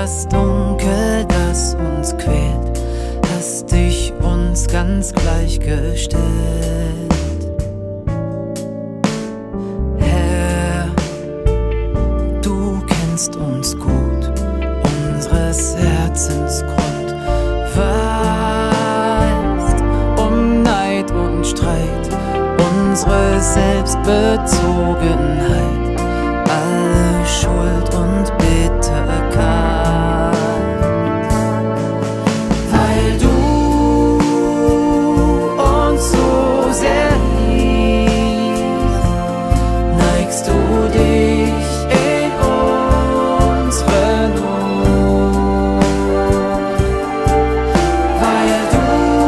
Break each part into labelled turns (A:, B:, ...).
A: das Dunkel, das uns quält, hast dich uns ganz gleichgestellt. Herr, du kennst uns gut, unseres Herzens Grund, weißt um Neid und Streit, unsere Selbstbezogenheit, alle Schuld und Bitterkeit. Weil du uns so sehr liebst, neigst du dich in unsere Not. Weil du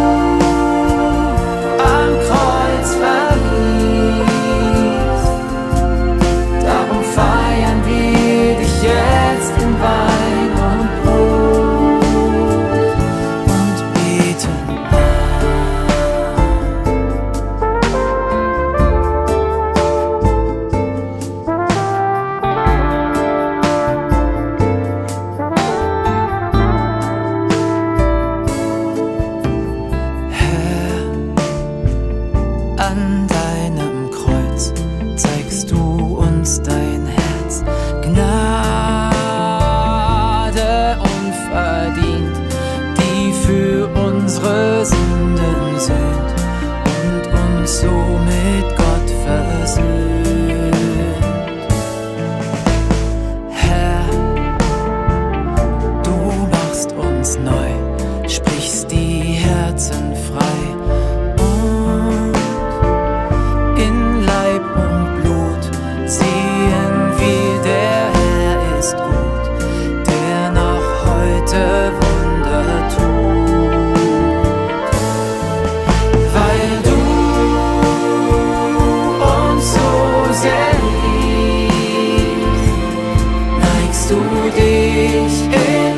A: am Kreuz verließt, darum feiern wir dich jetzt in Wein und Brot und beten Herr, an deinem Kreuz zeigst du uns dein Herz, Gnade unverdient, die für unsere Sünden sühnt und uns so mit Gott versöhnt. Herr, du machst uns neu, sprichst die Herzen frei und in Leib und Blut sehen wir, der Herr ist gut, der noch heute Wunder tut. Weil du uns so sehr liebst, neigst du dich in